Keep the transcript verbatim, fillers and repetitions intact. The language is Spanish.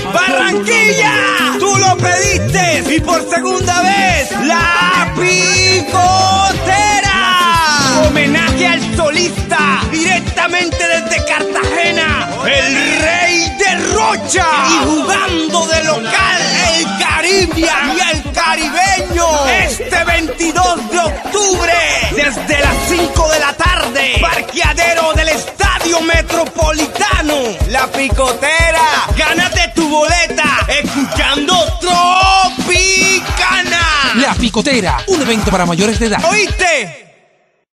Barranquilla, tú lo pediste y por segunda vez, La Picotera. Homenaje al solista directamente desde Cartagena, el Rey de Rocha. Y jugando de local, el Caribbean y el Caribeño. Este veintidós de octubre, desde las cinco de la tarde, parqueadero del Estadio Metropolitano. La Picotera, gánate tu boleta escuchando Tropicana. La Picotera, un evento para mayores de edad. ¿Oíste?